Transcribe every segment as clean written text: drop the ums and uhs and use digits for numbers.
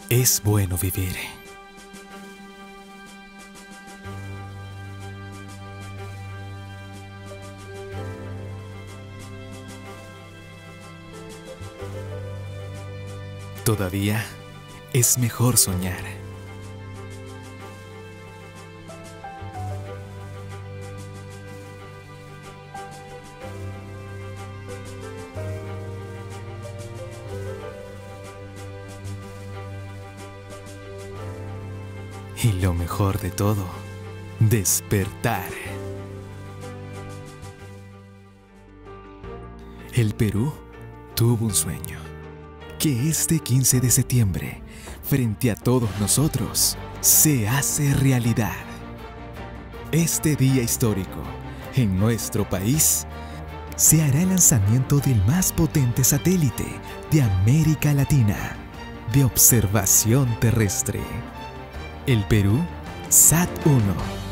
Es bueno vivir. Todavía es mejor soñar. Y lo mejor de todo, despertar. El Perú tuvo un sueño, que este 15 de septiembre, frente a todos nosotros, se hace realidad. Este día histórico, en nuestro país, se hará el lanzamiento del más potente satélite de América Latina de observación terrestre. El Perú SAT-1.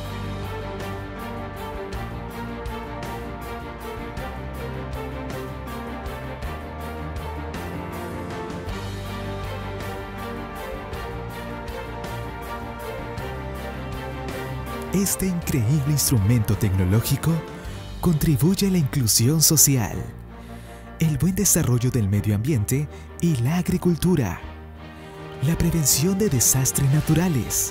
Este increíble instrumento tecnológico contribuye a la inclusión social, el buen desarrollo del medio ambiente y la agricultura, la prevención de desastres naturales,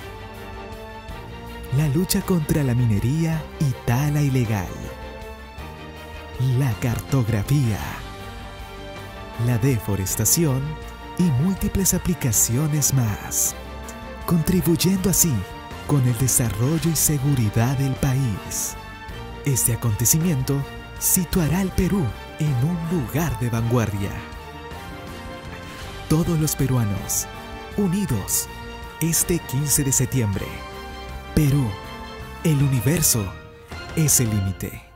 la lucha contra la minería y tala ilegal, la cartografía, la deforestación y múltiples aplicaciones más, contribuyendo así con el desarrollo y seguridad del país. Este acontecimiento situará al Perú en un lugar de vanguardia. Todos los peruanos, unidos, este 15 de septiembre. Perú, el universo es el límite.